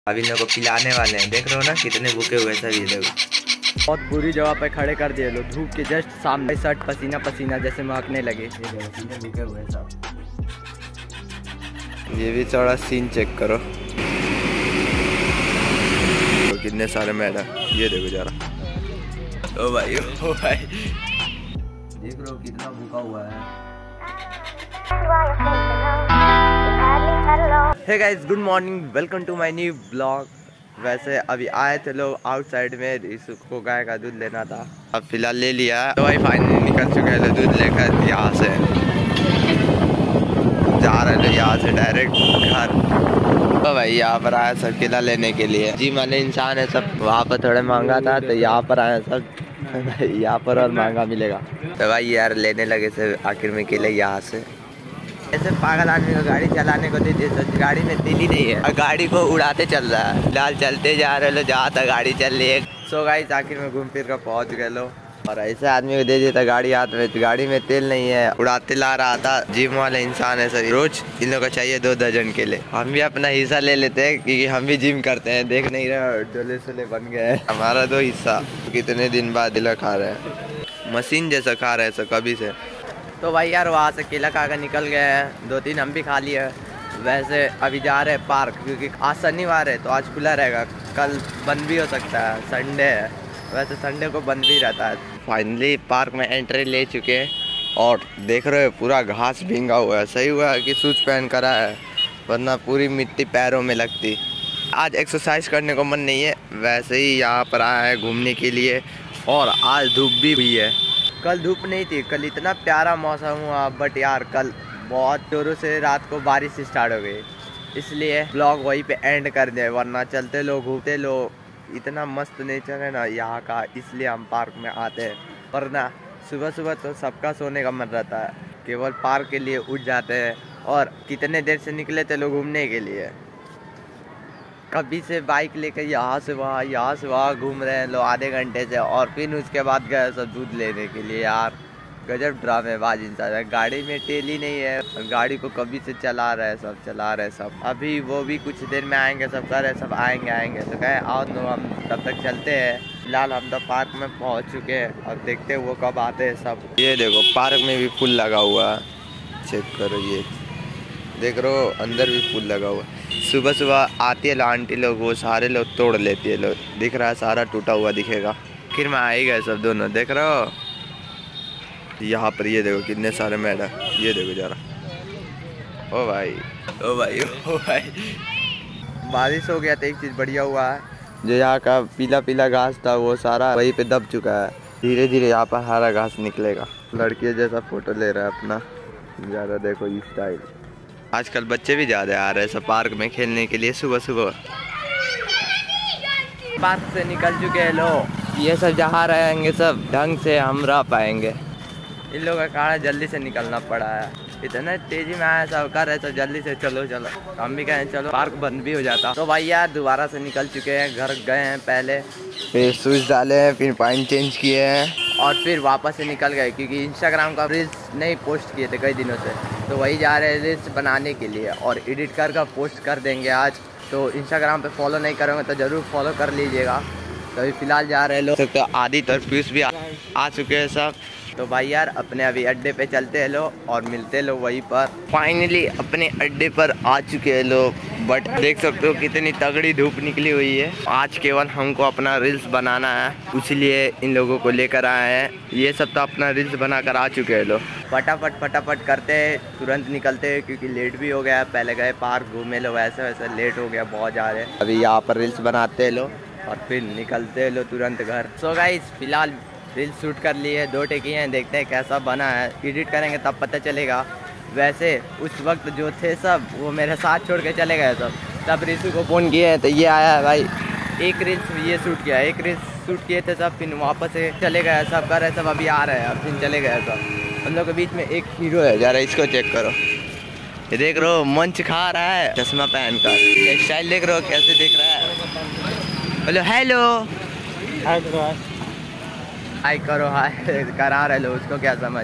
अभी इन लोग को पिलाने वाले हैं। देख रहे हो ना कितने भूखे हुए सभी लोग। बहुत बुरी जगह पे खड़े कर दिए लोग, धूप के जस्ट सामने। शर्ट पसीना पसीना जैसे महकने लगे। भूखे हुए सब। ये भी थोड़ा सीन चेक करो, तो कितने सारे मैडम। ये देखो जरा, ओ भाई ओ भाई, देख रहे हो कितना भूखा हुआ है। Hey guys, good morning, welcome to my new blog. वैसे अभी आए थे लोग आउटसाइड में, इसको गाय का दूध लेना था। अब फिलहाल ले लिया तो भाई फाइनली निकल चुके हैं दूध लेकर। यहाँ से जा रहे हैं यहाँ से डायरेक्ट घर। तो भाई यहाँ पर आया सब केला लेने के लिए। जिम वाले इंसान है सब, वहाँ पर थोड़ा महंगा था तो यहाँ पर आया सब। यहाँ पर और महंगा मिलेगा तो भाई यार लेने लगे से आखिर में केले यहाँ से। ऐसे पागल आदमी को गाड़ी चलाने को देते, गाड़ी में तेल ही नहीं है और गाड़ी को उड़ाते चल रहा है। फिलहाल चलते जा रहे लो जहाँ तक गाड़ी चल रही है। सो गाइस आखिर में घूम फिर कर पहुँच गए लो। और ऐसे आदमी को दे देता गाड़ी हाथ में, गाड़ी में तेल नहीं है, उड़ाते ला रहा था। जिम वाले इंसान है सर, रोज इन लोगों को चाहिए 2 दर्जन केले। हम भी अपना हिस्सा ले लेते हैं क्योंकि हम भी जिम करते हैं। देख नहीं रहे डोले सोले बन गए हैं। हमारा 2 हिस्सा कितने दिन बाद दिला खा रहे हैं, मशीन जैसा खा रहे हैं सर कभी से। तो भाई यार वहाँ से केला खा कर निकल गए हैं, 2-3 हम भी खा लिए। वैसे अभी जा रहे हैं पार्क क्योंकि आज शनिवार है तो आज खुला रहेगा, कल बंद भी हो सकता है, संडे है। वैसे संडे को बंद भी रहता है। फाइनली पार्क में एंट्री ले चुके हैं और देख रहे हो पूरा घास भींगा हुआ है। सही हुआ है कि शूज पहन कर आया है, वरना पूरी मिट्टी पैरों में लगती। आज एक्सरसाइज करने को मन नहीं है, वैसे ही यहाँ पर आया है घूमने के लिए। और आज धूप भी हुई है, कल धूप नहीं थी। कल इतना प्यारा मौसम हुआ, बट यार कल बहुत जोरों से रात को बारिश स्टार्ट हो गई, इसलिए ब्लॉग वहीं पे एंड कर दिया। वरना चलते लोग घूमते लोग, इतना मस्त नेचर है ना यहाँ का, इसलिए हम पार्क में आते हैं। वरना सुबह सुबह तो सबका सोने का मन रहता है, केवल पार्क के लिए उठ जाते हैं। और कितने देर से निकले थे लोग घूमने के लिए, कभी से बाइक लेकर यहाँ से वहाँ घूम रहे हैं लोग आधे घंटे से। और फिर उसके बाद गए सब दूध लेने के लिए। यार गजब ड्रामेबाज इंसान है, गाड़ी में तेल ही नहीं है, गाड़ी को कभी से चला रहे सब। अभी वो भी कुछ देर में आएंगे, सब कह रहे सब आएंगे तो कहे आओ नो, हम तब तक चलते हैं। फिलहाल हम तो पार्क में पहुँच चुके हैं और देखते हैं वो कब आते हैं सब। ये देखो पार्क में भी फूल लगा हुआ है, चेक करो, ये देख रहे हो अंदर भी फूल लगा हुआ है। सुबह सुबह आती है आंटी लोग, वो सारे लोग तोड़ लेती है लोग। दिख रहा है सारा टूटा हुआ दिखेगा। फिर में आ ही गए सब दोनों, देख रहे हो यहाँ पर। ये देखो कितने सारे मैडम, ये देखो जरा, ओ भाई ओ भाई ओ भाई। बारिश हो गया तो एक चीज़ बढ़िया हुआ है, जो यहाँ का पीला पीला घास था वो सारा वहीं पे दब चुका है। धीरे धीरे यहाँ पर हरा घास निकलेगा। लड़के जैसा फोटो ले रहा है अपना, ज़्यादा देखो ये स्टाइल। आजकल बच्चे भी ज़्यादा आ रहे हैं सब पार्क में खेलने के लिए सुबह सुबह। पार्क से निकल चुके हैं लोग, ये सब जहाँ रहेंगे सब ढंग से हम रह पाएंगे। इन लोगों का कारण जल्दी से निकलना पड़ा है, इतने तेजी में आया सब कर रहे सब जल्दी से चलो। हम भी कहें चलो, पार्क बंद भी हो जाता। तो भाई यार दोबारा से निकल चुके हैं, घर गए हैं पहले, फिर शूज डाले हैं, फिर पॉइंट चेंज किए हैं और फिर वापस से निकल गए क्योंकि इंस्टाग्राम का रील्स नहीं पोस्ट किए थे कई दिनों से। तो वही जा रहे हैं रील्स बनाने के लिए और एडिट कर पोस्ट कर देंगे आज। तो इंस्टाग्राम पे फॉलो नहीं करोगे तो ज़रूर फॉलो कर लीजिएगा। तो अभी फ़िलहाल जा रहे हैं लोग, तो आदित्य और पीयूष भी आ चुके हैं सब। तो भाई यार अपने अभी अड्डे पे चलते हैं लोग और मिलते हैं लोग वहीं पर। फाइनली अपने अड्डे पर आ चुके हैं लोग, बट देख सकते हो कितनी तगड़ी धूप निकली हुई है। आज केवल हमको अपना रील्स बनाना है, इसलिए इन लोगों को लेकर आए हैं। ये सब तो अपना रील्स बनाकर आ चुके हैं लोग। फटाफट करते हैं, तुरंत निकलते हैं क्योंकि लेट भी हो गया। पहले गए पार्क घूमे लो, वैसे लेट हो गया बहुत ज़्यादा। अभी यहाँ पर रील्स बनाते हैं लोग और फिर निकलते हैं लोग तुरंत घर। सो गाइस फिलहाल रील्स शूट कर लिए, 2 टेकी हैं, देखते हैं कैसा बना है। एडिट करेंगे तब पता चलेगा। वैसे उस वक्त जो थे सब वो मेरे साथ छोड़ के चले गए सब। तब ऋषु को फ़ोन किए तो ये आया है भाई, एक रील्स ये शूट किया, एक रील्स शूट किए थे सब, फिर वापस से चले गए सब। कर रहे सब अभी आ रहे हैं, अब फिर चले गए सब। हम लोग के बीच में एक हीरो है, जरा इसको चेक करो, ये देख रहे हो मंच खा रहा है चश्मा पहन कर। स्टाइल देख रहे हो कैसे दिख रहा है। बोलो हेलो, हाय करो, हाय करा रहे लो, उसको क्या समझ है।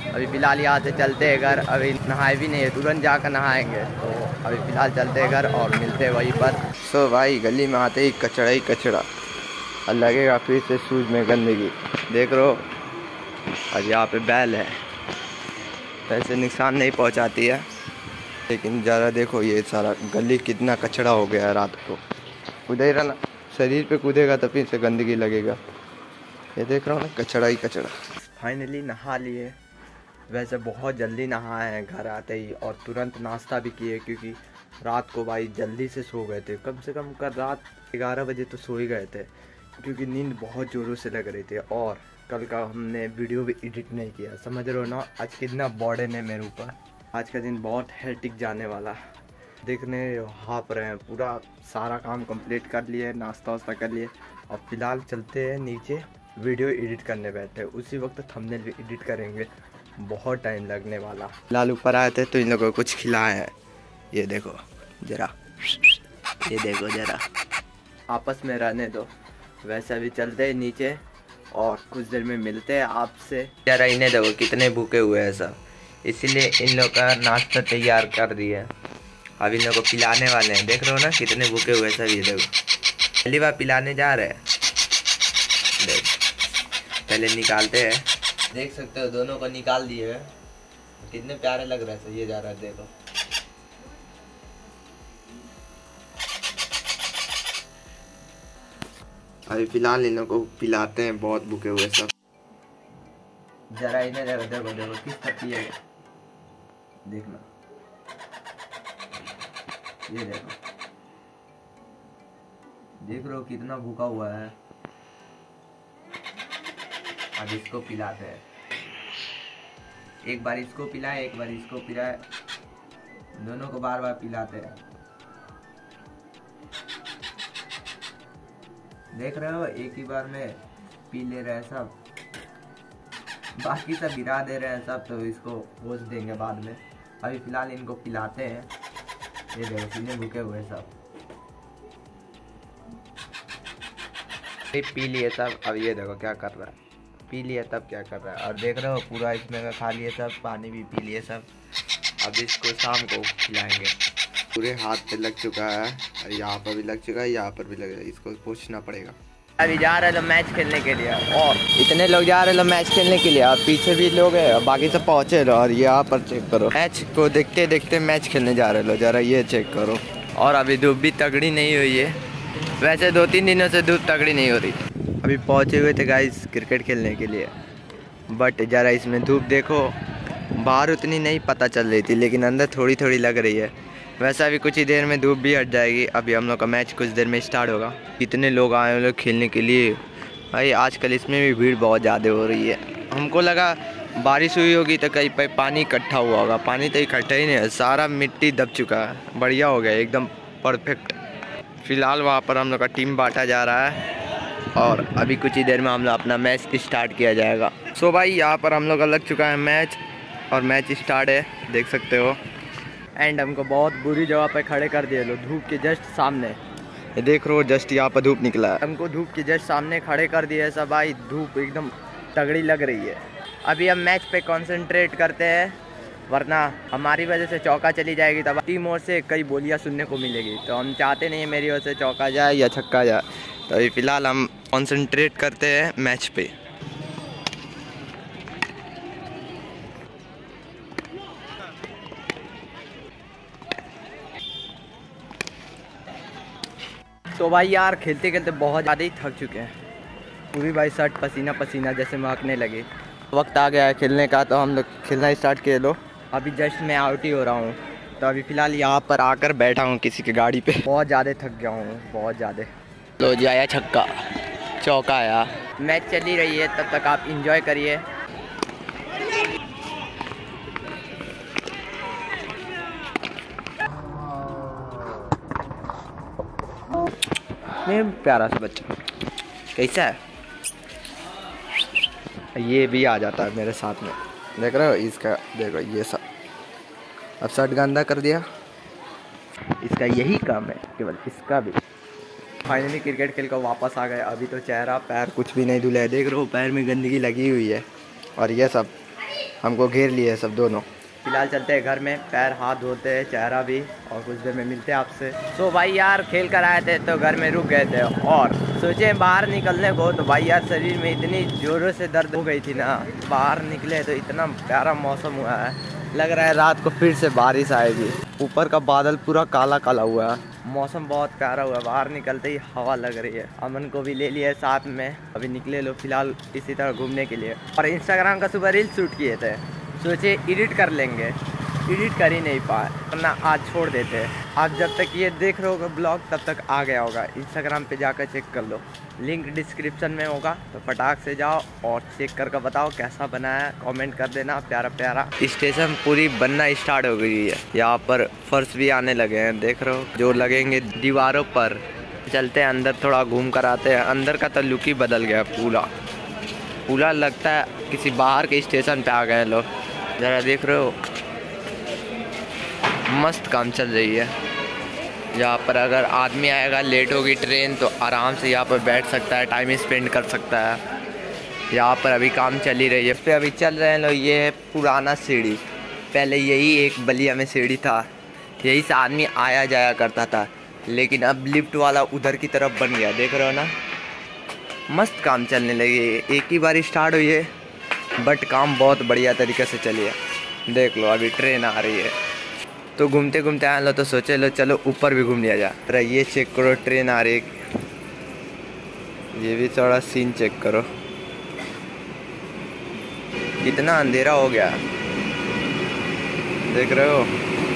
अभी फ़िलहाल यहाँ से चलते हैं घर। अभी नहाए भी नहीं है, तुरंत जाकर नहाएंगे। तो अभी फ़िलहाल चलते हैं घर और मिलते हैं वहीं पर। सो भाई गली में आते ही कचड़ा और लगेगा फिर से शूज़ में गंदगी। देख रहे हो, और यहाँ पे बैल है, वैसे नुकसान नहीं पहुँचाती है, लेकिन ज़रा देखो ये सारा गली कितना कचड़ा हो गया है। रात को कूदेगा ना, शरीर पे कूदेगा तो फिर से गंदगी लगेगा। ये देख रहा हूँ ना, कचड़ा ही कचड़ा। फाइनली नहा लिए, वैसे बहुत जल्दी नहाए हैं घर आते ही, और तुरंत नाश्ता भी किए, क्योंकि रात को भाई जल्दी से सो गए थे। कम से कम कल रात 11 बजे तो सो ही गए थे, क्योंकि नींद बहुत ज़ोरों से लग रही थी। और कल का हमने वीडियो भी एडिट नहीं किया, समझ रहे हो ना आज कितना बर्डन है मेरे ऊपर। आज का दिन बहुत हेक्टिक जाने वाला। देखने हाँप रहे हैं, पूरा सारा काम कंप्लीट कर लिए, नाश्ता वास्ता कर लिए। और फिलहाल चलते हैं नीचे, वीडियो एडिट करने बैठे, उसी वक्त थंबनेल भी एडिट करेंगे, बहुत टाइम लगने वाला। फिलहाल ऊपर आए थे तो इन लोगों को कुछ खिलाए हैं, ये देखो जरा, ये देखो जरा, आपस में रहने दो। वैसे अभी चलते हैं नीचे और कुछ देर में मिलते हैं आपसे। जरा इन्हें देखो कितने भूखे हुए हैं सब, इसीलिए इन लोग का नाश्ता तैयार कर दिए, अब इन लोग को पिलाने वाले हैं। देख रहे हो ना कितने भूखे हुए सब, ये देखो पहली बार पिलाने जा रहे हैं। पहले निकालते हैं, देख सकते हो दोनों को निकाल दिए हैं, कितने प्यारे लग रहे हैं। ये जा रहा है देखो, अभी फिलहाल इन लोगों को पिलाते हैं, बहुत भूखे हुए सब। जरा इन्हें देखो देखो देखो किस तरह पिएगा, देखना, ये देखो, देख रहे हो कितना भूखा हुआ है। अब इसको पिलाते हैं, एक बार इसको पिलाए, एक बार इसको पिलाए, दोनों को बार बार पिलाते हैं। देख रहे हो एक ही बार में पी ले रहे हैं सब, बाकी सब गिरा दे रहे हैं सब, तो इसको पोंछ देंगे बाद में। अभी फिलहाल इनको पिलाते हैं, ये देखो कितने भूखे हुए सब, पी लिए सब। अब ये देखो क्या कर रहा है, पी लिया तब क्या कर रहा है। और देख रहे हो पूरा इसमें का खा लिए सब, पानी भी पी लिए सब। अब इसको शाम को खिलाएंगे। पूरे हाथ पे लग चुका है, और यहाँ पर भी लग चुका है, यहाँ पर भी लगेगा, इसको पोंछना पड़ेगा। अभी जा रहे लोग मैच खेलने के लिए, और इतने लोग जा रहे लोग मैच खेलने के लिए, और पीछे भी लोग हैं, और बाकी सब पहुँचे लो। और यहाँ पर चेक करो, मैच को देखते देखते मैच खेलने जा रहे लोग, जरा ये चेक करो। और अभी धूप भी तगड़ी नहीं हुई है, वैसे 2-3 दिनों से धूप तगड़ी नहीं हो रही। अभी पहुँचे हुए थे गाइस क्रिकेट खेलने के लिए, बट ज़रा इसमें धूप देखो, बाहर उतनी नहीं पता चल रही थी, लेकिन अंदर थोड़ी थोड़ी लग रही है। वैसे अभी कुछ ही देर में धूप भी हट जाएगी। अभी हम लोग का मैच कुछ देर में स्टार्ट होगा। कितने लोग आए हैं लोग खेलने के लिए भाई, आजकल इसमें भी भीड़ बहुत ज़्यादा हो रही है। हमको लगा बारिश हुई होगी तो कहीं पे पानी इकट्ठा हुआ होगा, पानी तो इकट्ठा ही नहीं है, सारा मिट्टी दब चुका है। बढ़िया हो गया एकदम परफेक्ट। फ़िलहाल वहाँ पर हम लोग का टीम बांटा जा रहा है, और अभी कुछ ही देर में हम लोग अपना मैच स्टार्ट किया जाएगा। सो भाई यहाँ पर हम लोग का लग चुका है मैच, और मैच स्टार्ट है, देख सकते हो। एंड हमको बहुत बुरी जगह पे खड़े कर दिए लोग, धूप के जस्ट सामने। ये देख रहे हो जस्ट यहाँ पर धूप निकला है, हमको धूप के जस्ट सामने खड़े कर दिए सब भाई, धूप एकदम तगड़ी लग रही है। अभी हम मैच पे कंसंट्रेट करते हैं, वरना हमारी वजह से चौका चली जाएगी, तब टीम ओर से कई बोलियाँ सुनने को मिलेगी। तो हम चाहते नहीं है मेरी ओर से चौका जाए या छक्का जाए। तो अभी फ़िलहाल हम कंसंट्रेट करते हैं मैच पे। तो भाई यार खेलते खेलते बहुत ज़्यादा ही थक चुके हैं, पूरी भाई शर्ट पसीना पसीना जैसे महकने लगे। वक्त आ गया है खेलने का, तो हम लोग खेलना स्टार्ट किए लो। अभी जस्ट मैं आउट ही हो रहा हूँ, तो अभी फ़िलहाल यहाँ पर आकर बैठा हूँ किसी की गाड़ी पे। बहुत ज़्यादा थक गया हूँ, बहुत ज़्यादा। लो जी आया छक्का, चौका आया। मैच चली रही है, तब तक आप इंजॉय करिए। प्यारा सा बच्चा कैसा है, ये भी आ जाता है मेरे साथ में, देख रहे हो इसका, देखो ये सब। अब शर्ट गंदा कर दिया, इसका यही काम है केवल, इसका भी। फाइनली क्रिकेट खेल कर वापस आ गए। अभी तो चेहरा पैर कुछ भी नहीं धुला है, देख रहे हो पैर में गंदगी लगी हुई है। और ये सब हमको घेर लिए सब दोनों। फिलहाल चलते हैं घर में, पैर हाथ धोते हैं, चेहरा भी, और कुछ देर में मिलते हैं आपसे। तो भाई यार खेल कर आए थे तो घर में रुक गए थे और सोचे बाहर निकलने को, तो भाई यार शरीर में इतनी जोरों से दर्द हो गई थी ना। बाहर निकले तो इतना प्यारा मौसम हुआ है, लग रहा है रात को फिर से बारिश आएगी। ऊपर का बादल पूरा काला काला हुआ है, मौसम बहुत प्यारा हुआ है। बाहर निकलते ही हवा लग रही है। अमन को भी ले लिया साथ में, अभी निकले लो फिलहाल इसी तरह घूमने के लिए। और इंस्टाग्राम का सुबह रील शूट किए थे, सोचे एडिट कर लेंगे, एडिट कर ही नहीं पाए, वरना आज छोड़ देते हैं। आप जब तक ये देख रहे होगे ब्लॉग तब तक आ गया होगा। इंस्टाग्राम पे जाकर चेक कर लो, लिंक डिस्क्रिप्शन में होगा, तो फटाक से जाओ और चेक करके बताओ कैसा बना है, कमेंट कर देना प्यारा प्यारा। स्टेशन पूरी बनना स्टार्ट हो गई है, यहाँ पर फर्श भी आने लगे हैं, देख रहे हो, जो लगेंगे दीवारों पर। चलते हैं अंदर, थोड़ा घूम कर आते हैं। अंदर का तो लुक ही बदल गया पूरा, पूरा लगता है किसी बाहर के स्टेशन पे आ गए लोग। ज़रा देख रहे हो, मस्त काम चल रही है यहाँ पर। अगर आदमी आएगा, लेट होगी ट्रेन, तो आराम से यहाँ पर बैठ सकता है, टाइम स्पेंड कर सकता है। यहाँ पर अभी काम चल ही रही है। पे अभी चल रहे हैं लोग। ये है पुराना सीढ़ी, पहले यही एक बलिया में सीढ़ी था, यही से आदमी आया जाया करता था, लेकिन अब लिफ्ट वाला उधर की तरफ बन गया, देख रहे हो ना। मस्त काम चलने लगी, एक ही बार स्टार्ट हुई है, बट काम बहुत बढ़िया तरीके से चली है। देख लो अभी ट्रेन आ रही है, तो घूमते घूमते आए लो, तो सोचे लो चलो ऊपर भी घूम लिया जाए। अरे ये चेक करो, ट्रेन आ रही है, ये भी थोड़ा सीन चेक करो, कितना अंधेरा हो गया, देख रहे हो।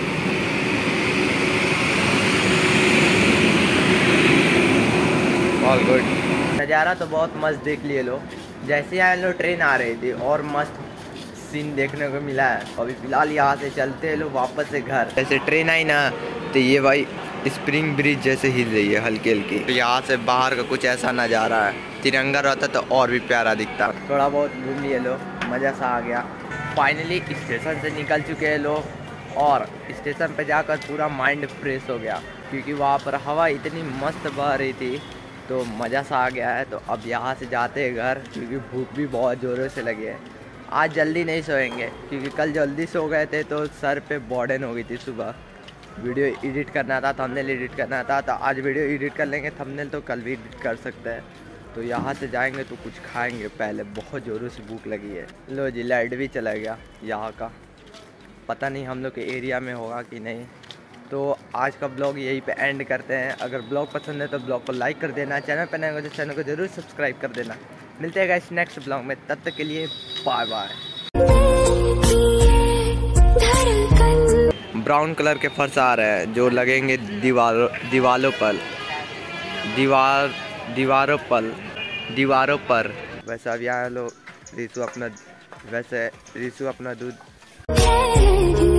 ऑल गुड, नज़ारा तो बहुत मस्त देख लिए लो। जैसे आए लो ट्रेन आ रही थी और मस्त सीन देखने को मिला है। अभी फिलहाल यहाँ से चलते हैं लोग वापस से घर। जैसे ट्रेन आई ना, तो ये भाई स्प्रिंग ब्रिज जैसे हिल रही है हल्की हल्की। तो यहाँ से बाहर का कुछ ऐसा नज़ारा है, तिरंगा रहता तो और भी प्यारा दिखता। थोड़ा बहुत घूम लिए लोग, मज़ा सा आ गया। फाइनली स्टेशन से निकल चुके हैं लोग, और स्टेशन पे जाकर पूरा माइंड फ्रेश हो गया, क्योंकि वहाँ पर हवा इतनी मस्त बह रही थी, तो मज़ा सा आ गया है। तो अब यहाँ से जाते हैं घर, क्योंकि भूख भी बहुत ज़ोरों से लगी है। आज जल्दी नहीं सोएंगे, क्योंकि कल जल्दी सो गए थे तो सर पे बर्डन हो गई थी। सुबह वीडियो एडिट करना था, थंबनेल एडिट करना था, तो आज वीडियो एडिट कर लेंगे, थंबनेल तो कल भी एडिट कर सकते हैं। तो यहाँ से जाएंगे तो कुछ खाएंगे पहले, बहुत ज़ोरों से भूख लगी है। लो जी, लाइट भी चला गया यहाँ का, पता नहीं हम लोग के एरिया में होगा कि नहीं। तो आज का ब्लॉग यहीं पे एंड करते हैं। अगर ब्लॉग पसंद है तो ब्लॉग को लाइक कर देना, चैनल पर नए हो तो चैनल को जरूर सब्सक्राइब कर देना। मिलते हैं गाइस नेक्स्ट ब्लॉग में, तब तक के लिए बाय बाय। ब्राउन कलर के फर्श आ रहे हैं, जो लगेंगे दीवारों पर। वैसे अब यहाँ लोग रीशु अपना दूध